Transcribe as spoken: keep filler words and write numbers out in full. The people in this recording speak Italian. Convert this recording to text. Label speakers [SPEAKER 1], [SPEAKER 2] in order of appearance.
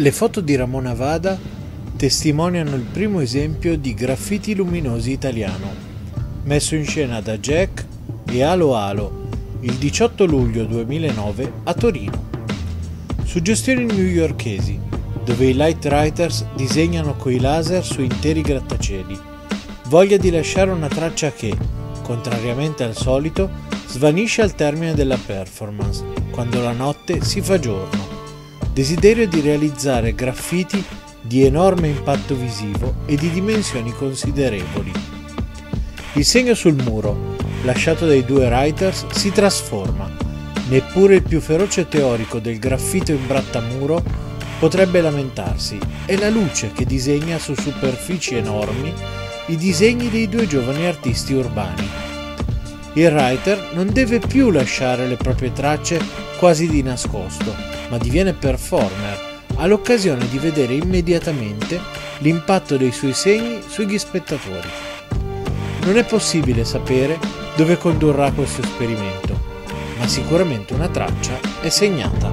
[SPEAKER 1] Le foto di Ramon Avada testimoniano il primo esempio di graffiti luminosi italiano, messo in scena da Jack e Alo Alo il diciotto luglio duemilanove a Torino. Suggestioni newyorkesi, dove i light writers disegnano coi laser su interi grattacieli. Voglia di lasciare una traccia che, contrariamente al solito, svanisce al termine della performance, quando la notte si fa giorno. Desiderio di realizzare graffiti di enorme impatto visivo e di dimensioni considerevoli. Il segno sul muro, lasciato dai due writers, si trasforma. Neppure il più feroce teorico del graffito in brattamuro potrebbe lamentarsi. È la luce che disegna su superfici enormi i disegni dei due giovani artisti urbani. Il writer non deve più lasciare le proprie tracce quasi di nascosto, ma diviene performer, ha l'occasione di vedere immediatamente l'impatto dei suoi segni sugli spettatori. Non è possibile sapere dove condurrà questo esperimento, ma sicuramente una traccia è segnata.